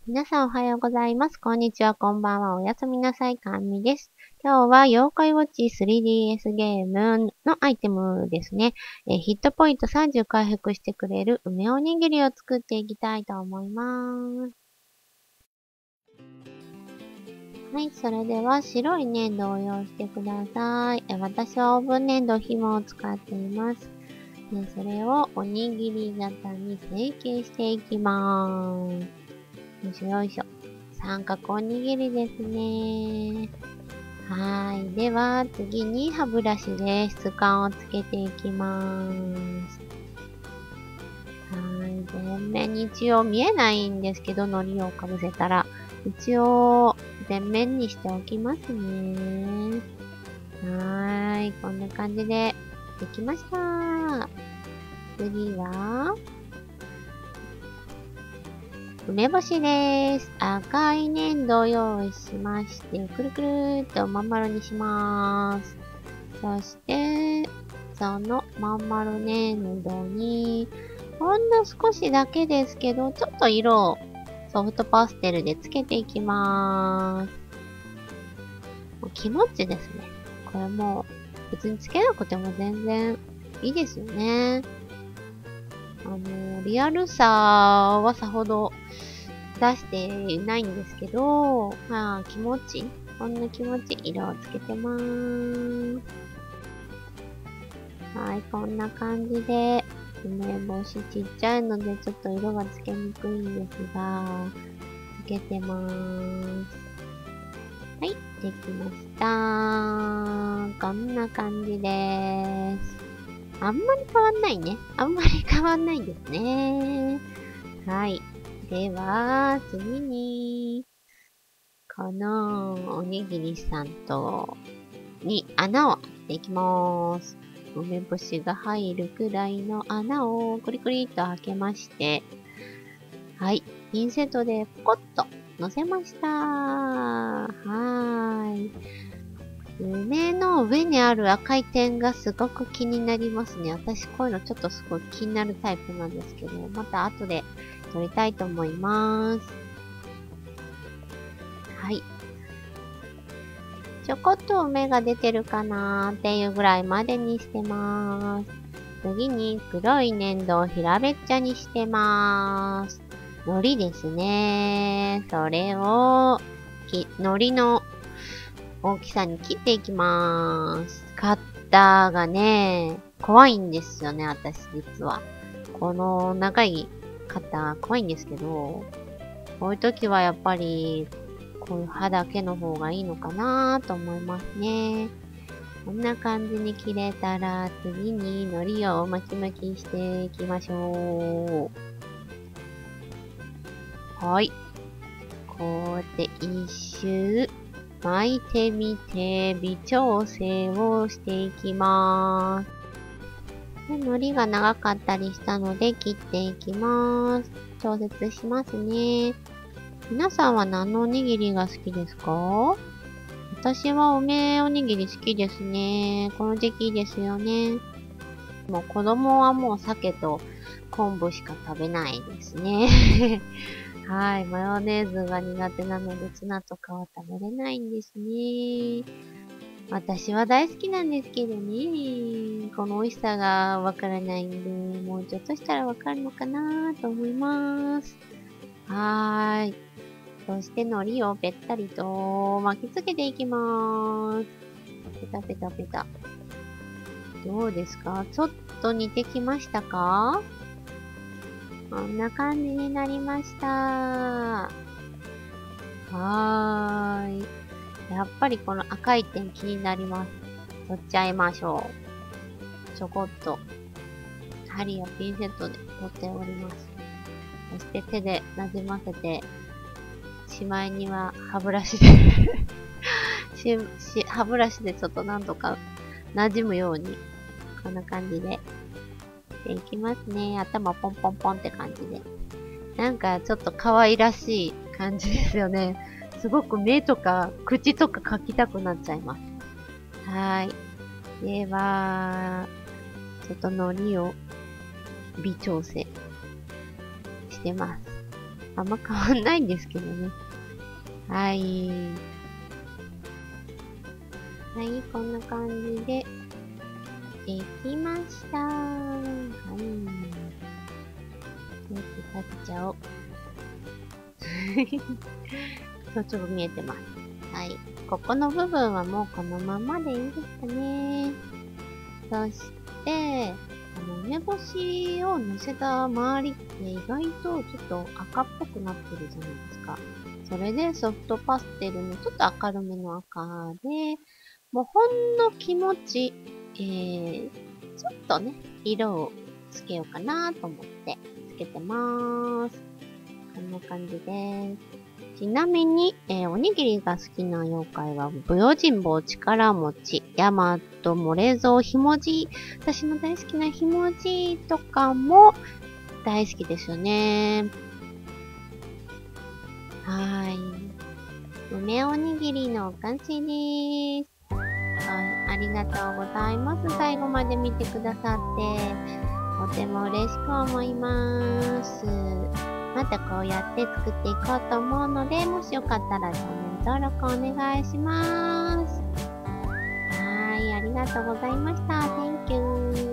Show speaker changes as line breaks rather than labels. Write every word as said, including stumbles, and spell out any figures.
皆さんおはようございます。こんにちは、こんばんは。おやすみなさい、かんみです。今日は妖怪ウォッチ スリーディーエス ゲームのアイテムですね。えーヒットポイントさんじゅう回復してくれる梅おにぎりを作っていきたいと思います。はい、それでは白い粘土を用意してください。え私はオーブン粘土紐を使っています。でそれをおにぎり型に成形していきます。よいしょよいしょ。三角おにぎりですね。はい。では、次に歯ブラシで質感をつけていきます。はい。全面に一応見えないんですけど、海苔をかぶせたら。一応、全面にしておきますね。はーい。こんな感じでできました。次は、梅干しです。赤い粘土を用意しまして、くるくるっとまん丸にします。そして、そのまん丸粘土に、ほんの少しだけですけど、ちょっと色をソフトパステルでつけていきまーす。もう気持ちですね。これもう別につけなくても全然いいですよね。あの、リアルさはさほど出していないんですけど、まあ気持ち、ほんの気持ち色をつけてまーす。はい、こんな感じで、梅干しちっちゃいのでちょっと色がつけにくいんですが、つけてまーす。はい、できました。こんな感じでーす。あんまり変わんないね。あんまり変わんないですね。はい。では、次に、このおにぎりさんと、に穴を開けていきまーす。梅干しが入るくらいの穴をクリクリっと開けまして、はい、ピンセットでポコッと乗せました。はーい。梅の上にある赤い点がすごく気になりますね。私こういうのちょっとすごい気になるタイプなんですけど、また後で撮りたいと思います。はい。ちょこっと梅が出てるかなーっていうぐらいまでにしてまーす。次に黒い粘土を平べっちゃにしてまーす。海苔ですね。それを、き海苔の大きさに切っていきまーす。カッターがね、怖いんですよね、私実は。この長いカッター怖いんですけど、こういう時はやっぱり、こういう刃だけの方がいいのかなと思いますね。こんな感じに切れたら、次に海苔を巻き巻きしていきましょう。はい。こうやって一周巻いてみて、微調整をしていきます。で海苔が長かったりしたので切っていきます。調節しますね。皆さんは何のおにぎりが好きですか？私は梅おにぎり好きですね。この時期ですよね。もう子供はもう鮭と昆布しか食べないですね。はい。マヨネーズが苦手なのでツナとかは食べれないんですね。私は大好きなんですけどね。この美味しさがわからないんで、もうちょっとしたらわかるのかなと思います。はーい。そして海苔をぺったりと巻きつけていきまーす。ペタペタペタ。どうですか？ちょっと似てきましたか？こんな感じになりました。はーい。やっぱりこの赤い点気になります。取っちゃいましょう。ちょこっと針やピンセットで取っております。そして手でなじませて、しまいには歯ブラシでし、し、歯ブラシでちょっとなんとか馴染むように、こんな感じで、していきますね。頭ポンポンポンって感じで。なんかちょっと可愛らしい感じですよね。すごく目とか口とか描きたくなっちゃいます。はーい。では、ちょっと海苔を微調整してます。 あんま変わんないんですけどね。はい。はい、こんな感じで、できました。はい。ちょっと立っちゃおう。そう、ちょっと見えてます。はい。ここの部分はもうこのままでいいですかね。そして、あの、梅干しを乗せた周りって意外とちょっと赤っぽくなってるじゃないですか。それでソフトパステルのちょっと明るめの赤で、もうほんの気持ち、えー、ちょっとね、色をつけようかなと思ってつけてまーす。こんな感じです。ちなみに、えー、おにぎりが好きな妖怪は、不用心棒力持ち、ヤマト漏れ蔵ひもじ、私の大好きなひもじとかも大好きですよね。はーい。梅おにぎりの完成でーす。はい、ありがとうございます。最後まで見てくださって、とても嬉しく思います。またこうやって作っていこうと思うので、もしよかったらチャンネル登録お願いします。はい、ありがとうございました。Thank you.